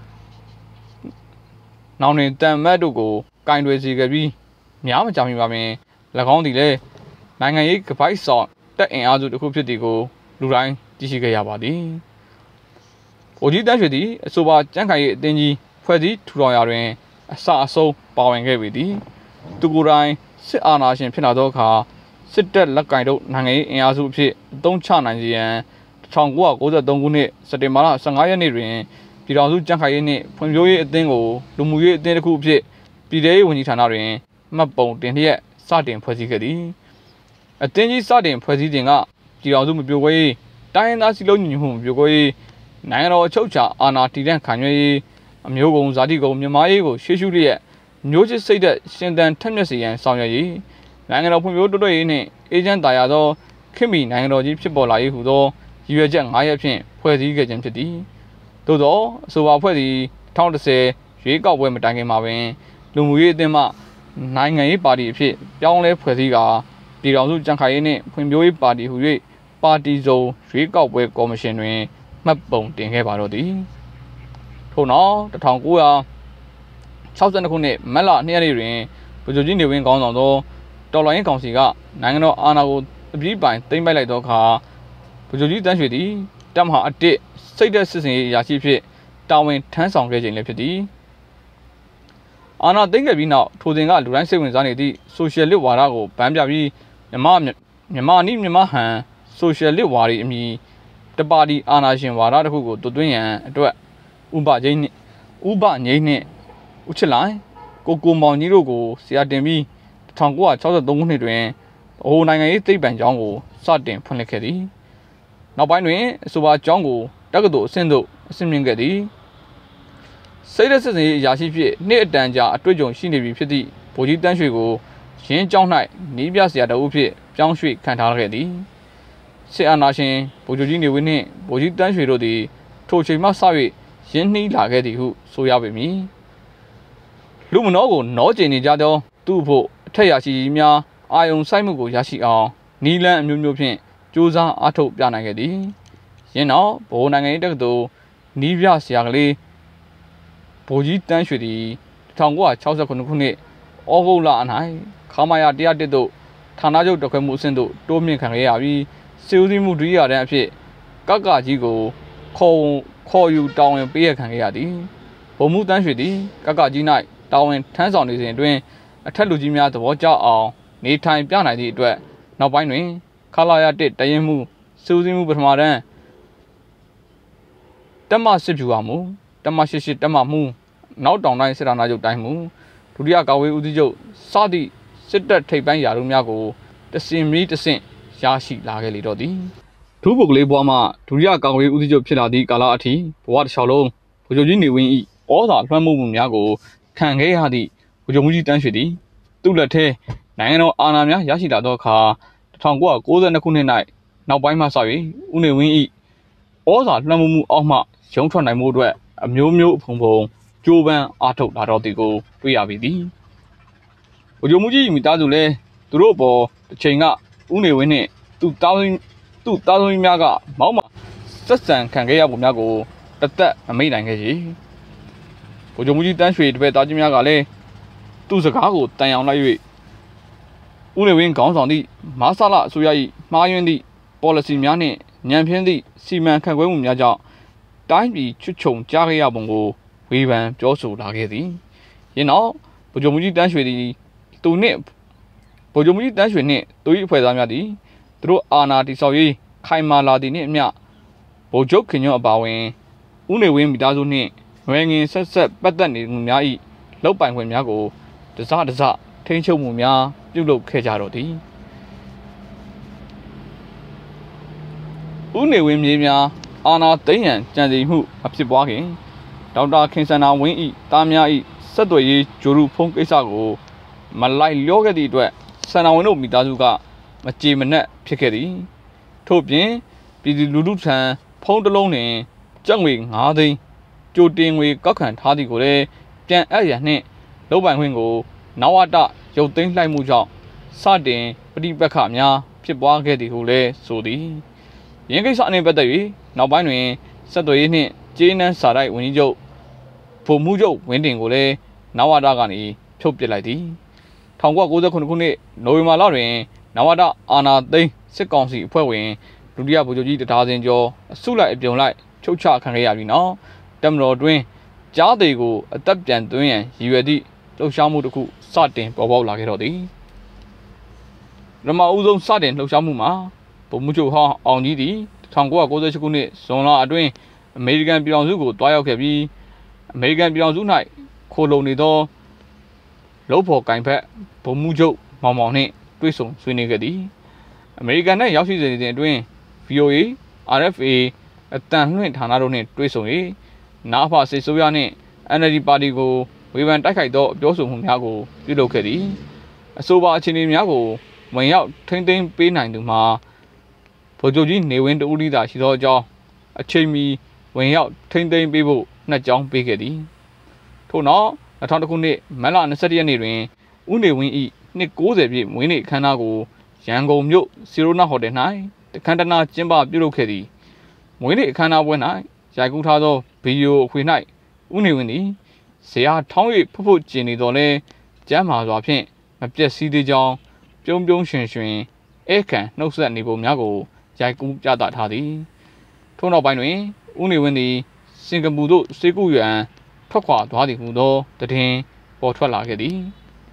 နောင်တွင်တန်မတ်တို့ကိုကင်တွယ်စေခဲ့ပြီးများမကြာမီပါပင်၎င်းသည်လည်းနိုင်ငံရေးကပိုက်ဆောင်တက်အင်အားစုတစ်ခုဖြစ်သည်ကိုလူတိုင်းသိရှိခဲ့ရပါသည်ဗိုလ်ကြီးတန်းရွှေသည်အဆိုပါကြံ့ခိုင်ရေးအသင်းကြီးဖွဲ့စည်းထူထောင်ရာတွင်အစအဆုံးပါဝင်ခဲ့ပေသည်သူကိုယ်တိုင်စစ်အာဏာရှင်ဖြစ်လာသောအခါစစ်တပ်လက်ကင်တို့နိုင်ငံရေးအင်အားစုအဖြစ်အသုံးချနိုင်စေရန်1993ခုနှစ်စက်တင်ဘာလ15ရက်နေ့တွင်ပြည်ထောင်စုကြံ့ခိုင်ရေးနှင့်ဖွံ့ဖြိုးရေးအသင်းကိုလူမှုရေးအသင်းတစ်ခုအဖြစ်ပြည်ထောင်စုဝန်ကြီးဌာနတွင်မှတ်ပုံတင်လျက်စတင်ဖွဲ့စည်းခဲ့သည်အသင်းကြီးစတင်ဖွဲ့စည်းခြင်းကပြည်ထောင်စုမပြိုကွဲရေးတိုင်းရင်းသားစည်းလုံးညီညွတ်မှုမပြိုကွဲရေးနိုင်ငံတော်အချုပ်အခြာအာဏာတည်တံ့ခိုင်မြဲရေးအမျိုးကုံဇာတိကုံမြန်မာရေးကိုရှေ့ရှုလျက်မျိုးချစ်စိတ်သက်ရှင်သန်ထက်မြက်စေရန်ဆောင်ရွက်ရေးနိုင်ငံတော်ဖွံ့ဖြိုးတိုးတက်ရေးနှင့်အေဂျင့်တာယာသောခင်မီနိုင်ငံတော်ကြီးဖြစ်ပေါ်လာရေးဟူသောရွေချက်9ရက်ဖြင့်ဖွဲ့စည်းခဲ့ခြင်းဖြစ်သည်သို့သောအဆိုပါဖွဲ့သည်2010ရွေးကောက်ပွဲမတိုင်ခင်မှာပင်လူမှုရေးအသင်းမှနိုင်ငံရေးပါတီအဖြစ်ပြောင်းလဲဖွဲ့စည်းကာပြည်ထောင်စုကြံ့ခိုင်ရေးနှင့်ဖွံ့ဖြိုးရေးပါတီဟူ၍ပါတီစုံရွေးကောက်ပွဲကော်မရှင်တွင်မှတ်ပုံတင်ခဲ့ပါတော့သည်ထို့နောက်1962ခုနှစ်မတ်လ2ရက်နေ့တွင်ဗိုလ်ချုပ်ကြီးနေဝင်းခေါင်းဆောင်သောတော်လှန်ရေးကောင်စီကနိုင်ငံတော်အာဏာကိုအပြည့်ပိုင်သိမ်းပိုက်လိုက်သောအခါဗိုလ်ချုပ်ကြီးတန်းရွှေသည်တပ်မဟာ1စိတ်သက်စစ်စင်ရေးအရာရှိဖြစ်တာဝန်ထမ်းဆောင်ခဲ့ခြင်းလည်းဖြစ်သည်အာဏာသိမ်းခဲ့ပြီးနောက်ထိုစဉ်ကလူတိုင်းစိတ်ဝင်စားနေသည့်ဆိုရှယ်လစ်ဝါဒကိုဗန်းပြပြီးမြန်မာနည်းမြန်မာဟန်ဆိုရှယ်လစ်ဝါဒီအမည်တပါတီအာဏာရှင်ဝါဒတစ်ခုကိုတွသွင်းရန်အတွက်ဥပငိမ့်နှင့်ဦးချစ်လိုင်းကိုမောင်ကြီးတို့ကိုဆရာတင်ပြီး1963ခုနှစ်တွင်ဗဟိုနိုင်ငံရေးသိပ္ပံကျောင်းကိုစတင်ဖွင့်လှစ်ခဲ့သည်နောက်ပိုင်းတွင်အဆိုပါကျောင်းကိုတက္ကသိုလ်အဆင့်သို့အဆင့်မြင့်ခဲ့သည်စိတ်သက်စစ်စင်ရေးအရာရှိဖြစ်နှစ်အတန်ကြာအတွေ့အကြုံရှိနေပြီဖြစ်သည့်ဗိုလ်ကြီးတန်းရွှေကိုရင်းကျောင်း၌နီးပြဆရာတဦးဖြစ်ပြောင်းရွှေ့ခံထားခဲ့သည်စစ်အာဏာရှင်ဗိုလ်ချုပ်ကြီးနေဝင်းနှင့်ဗိုလ်ကြီးတန်းရွှေတို့သည်ထိုချိန်မှစ၍ရင်းနှီးလာခဲ့သည်ဟုဆိုရပေမည်လူမနောကိုနောကျင်နေကြသောသူ့ဖို့အထက်ရရှိကြီးများအာယုံစိုက်မှုကိုရရှိအောင်နီလန်းအမျိုးမျိုးဖြင့်စူးစမ်းအားထုတ်ပြနိုင်ခဲ့သည်ယင်းနောက်ဗဟိုနိုင်ငံရေးတက္ကသိုလ်နီးပြဆရာကလေးဗိုလ်ကြီးတန်းရွှေသည်1969ခုနှစ်ဩဂုတ်လ၌ခမာယာ101သို့ဌာနချုပ်တခွဲမှုအဆင့်သို့တိုးမြင့်ခံခဲ့ရပြီးစစ်ဦးစီးမှုဒုတိယတန်းအဖြစ်ကကြီးကိုခေါ်ယူတာဝန်ပေးရခံခဲ့ရသည်ဗိုလ်မှူးတန်းရွှေသည်ကကြီး၌တာဝန်ထမ်းဆောင်နေစဉ်အတွင်းအထက်လူကြီးများသဘောကျအောင်နေထိုင်ပြနိုင်သည့်အတွက်နောက်ပိုင်းတွင်ခလာရ1တရင်မှုစစ်ဦးစီးမှုပထမတန်းတက်မစစ်ဖြူအောင်မူတက်မ88တက်မမှုနောက်တောင်တိုင်းစစ်ဌာနချုပ်တိုင်းမှုဒုတိယကာဝေးဦးစီးချုပ်စသည့်စစ်တပ်ထိပ်ပိုင်းရာထူးများကိုတဆင်ရရှိလာခဲ့လေတော့သည်ဒုဗိုလ်ကလေးဘွားမှဒုတိယကာဝေးဦးစီးချုပ်ဖြစ်လာသည့်ကာလအထိဘဝတစ်လျှောက်လုံးဗိုလ်ချုပ်ကြီးနေဝင်း၏ဩဇာလွှမ်းမိုးမှုများကိုခံခဲ့ရသည့်ဗိုလ်ချုပ်ကြီးတန်းရွှေသည်သူ့လက်ထဲနိုင်ငံတော်အာဏာများရရှိလာသောအခါ1992ခုနှစ်၌နောက်ပိုင်းမှစ၍ဦးနေဝင်း၏ဩဇာလွှမ်းမိုးမှုအောက်မှရုံထွက်နိုင်မှုအတွက်အမျိုးမျိုးဖုံကြိုးပမ်းအားထုတ်လာတော့သည်ကိုတွေ့ရပြီသည်ဗိုလ်ချုပ်မှုကြီးမိသားစုလည်းသူတို့ပေါ်တစ်ချိန်ကဦးနေဝင်းနှင့်သူ့သားသမီးများကမောက်မဆက်ဆံခံခဲ့ရပုံများကိုတသက်မမိတ်နိုင်ခဲ့ကြီးဗိုလ်ချုပ်မှုကြီးတန်းရွှေတပည့်သားချင်းများကလည်းသူ့စကားကိုတန်အောင်လိုက်၍ဦးနေဝင်းခေါင်းဆောင်သည့်မဆလအစိုးရ၏မှားယွင်းသည့် policy များနှင့်ညံဖျင်းသည့်စီမံခန့်ခွဲမှုများကြောင့်တိုင်းပြည်ချွတ်ချုံကြားခဲ့ရပုံကိုဝေဖန်ပြောဆိုလာခဲ့သည်ယင်းနောက်ဗိုလ်ချုပ်မှုကြီးတန်းရွှေသည်သူ၏အဖွဲ့သားများသည်သူတို့အာဏာတည်ဆောက်ရေးခိုင်မာလာသည်နှင့်အမျှဗိုလ်ချုပ်ခင်ညွန့်အပါအဝင်ဦးနေဝင်းမိသားစုနှင့်ငွေငင်ဆက်ပတ်သက်နေမှုများ၏လောက်ပိုင်ခွင့်များကိုတစထိန်းချုပ်မှုများပြုလုပ်ခဲ့ကြတော့သည်ဦးနေဝင်းမြေများအာဏာသိမ်းရန်ကြံစည်မှုမဖြစ်ပွားခင်ဒေါက်တာခင်စန္ဒာဝင်း၏သားများ၏ဆက်သွယ်ရေးဂျိုရုဖုန်းကိစ္စကိုမလိုက်လျောခဲ့သည့်အတွက်စန္ဒာဝင်းတို့မိသားစုကမကြေမနက်ဖြစ်ခဲ့သည်ထို့ပြင်ပြည်သူလူထုထံဖုန်းတစ်လုံးတွင်ကျပ်ငွေ9သိန်းကြိုတင်ငွေကောက်ခံထားသည်ကိုလည်းပြန်အပ်ရန်နှင့်လုပ်ပိုင်ခွင့်ကိုနဝတရုပ်သိမ်းလိုက်မှုကြောင့်စတင်ပဋိပက္ခများဖြစ်ပွားခဲ့သည်ဟုလည်းဆိုသည်ယင်းကိစ္စနှင့်ပတ်သက်၍နောက်ပိုင်းတွင်ဆက်သွယ်ရေးနှင့်ကျေးနန်းစာတိုက်ဝန်ကြီးချုပ်ဗိုလ်မှူးချုပ်ဝင်းတင်ကိုလည်းနဝတကနေဖြုတ်ပစ်လိုက်သည်1999ခုနှစ်နိုဝင်ဘာလတွင်နဝတအာဏာသိမ်းစစ်ကောင်စီအဖွဲ့ဝင်ဒုတိယဗိုလ်ချုပ်ကြီးတဒါဇင်ကျော်အစုလိုက်အပြုံလိုက်ချုပ်ချခံခဲ့ရပြီးနောက်တမတော်တွင်ကြားသေးကိုအသက်ပြန်သွင်းရန်ရည်ရွယ်သည့်လှုပ်ရှားမှုတစ်ခုစတင်ပေါ်ပေါက်လာခဲ့တော့သည်ပထမဦးဆုံးစတင်လှုပ်ရှားမှုမှာဗိုလ်မှူးချုပ်ဟောင်းအောင်ကြီးသည်1998ခုနှစ်ဇွန်လအတွင်းအမေရိကန်ပြည်ထောင်စုကိုတွားရောက်ခဲ့ပြီးအမေရိကန်ပြည်ထောင်စု၌ခိုလုံနေသောလုံဖော်ကင်ဖက်ဗိုလ်မှူးချုပ်မောင်နှင့်တွေ့ဆုံဆွေးနွေးခဲ့သည်အမေရိကန်၌ရောက်ရှိစဉ်အတွင်း VOA RFA အတန်လွှင့်ဌာနတို့နှင့်တွေ့ဆုံ၍နာဖစစ်ဆိုးရနှင့် NLD ပါတီကိုဝေဖန်တိုက်ခိုက်သောပြောဆိုမှုများကိုပြုလုပ်ခဲ့သည်အဆိုပါအခြေအနေများကိုဝင်ရောက်ထိန်းသိမ်းပေးနိုင်သူမှာဗိုလ်ချုပ်ကြီးနေဝင်းတူဦးလိသာရှိသောအကြောင်းအချိန်မီဝင်ရောက်ထိမ့်သိမ်းပေးဖို့နှစ်ကြောင်းပေးခဲ့သည်ထို့နောက်2000ခုနှစ်မတ်လ21ရက်နေ့တွင်ဦးနေဝင်း၏နှစ်90ပြည့်မွေးနေ့အခမ်းအနားကိုရန်ကုန်မြို့စီရိုနာဟိုတယ်၌တခမ်းတနာကျင်းပပြုလုပ်ခဲ့သည်မွေးနေ့အခမ်းအနားပွဲ၌ရိုက်ကူးထားသောဗီဒီယိုအခွေ၌ဦးနေဝင်းသည်ဇရာထောင်း၍ဖုတ်ကျင်နေတော်လဲကျမ်းမာစွာဖြင့်မပြတ်စည်းသေးကြောင်းပြုံးရွှင်ဧကန်နှုတ်ဆက်နေပုံများကိုရိုက်ကူးပြသထားသည်ထို့နောက်ပိုင်းတွင်ဦးနေဝင်းသည်စင်ကာပူသို့စေကူရန်ထွက်ခွာသွားသည်ဟုသောသတင်းပေါ်ထွက်လာခဲ့သည်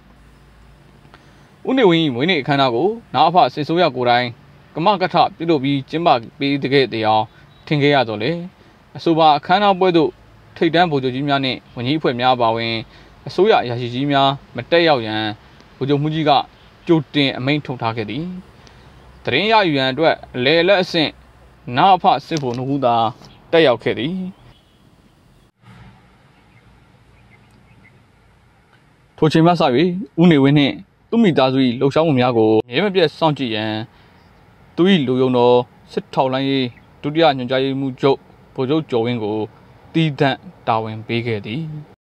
ဦးနေဝင်း၏မွေးနေ့အခမ်းအနားကိုနောက်အဖစစ်ဆိုးရကိုယ်တိုင်ကမကထပြုလုပ်ပြီးကျင်းပပေးတဲ့တရားထင်ခဲ့ရတော့လေအဆိုပါအခမ်းအနားပွဲသို့ထိပ်တန်းဗိုလ်ချုပ်ကြီးများနှင့်ဝန်ကြီးအဖွဲ့များပါဝင်အစိုးရအရာရှိကြီးများမတက်ရောက်ရန်ဗိုလ်ချုပ်မှုကြီးကကြိုတင်အမိန့်ထုတ်ထားခဲ့သည်သတင်းရယူရန်အတွက်အလေလက်အဆင့်နောက်အဖစစ်ဗိုလ်နှုတ်သာတက်ရောက်ခဲ့သည်ထိုချိန်မှစ၍ဦးနေဝင်းနှင့်သူမိသားစု၏လှုပ်ရှားမှုများကိုမြဲမပြတ်စောင့်ကြည့်ရန်သူ၏လူယုံတော်စစ်ထောက်လိုင်းရေးဒုတိယညွှန်ကြားရေးမှူးချုပ်ဗိုလ်ချုပ်ကျော်ဝင်းကိုတည်တံ့တာဝန်ပေးခဲ့သည်